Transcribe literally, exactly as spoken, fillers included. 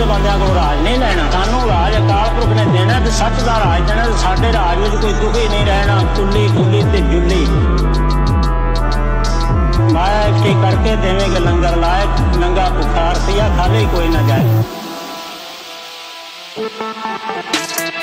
बंदियां को राज नहीं लैना। सानू राज अकाल पुरख ने देना ते सच दा राज देना ते साडे राज विच कोई दुखी नहीं रहना। कुली कुली ते जुली माया इकट्ठी करके देवेंगे लंगर लाए। नंगा भुखा रसिया खाली कोई ना जाए।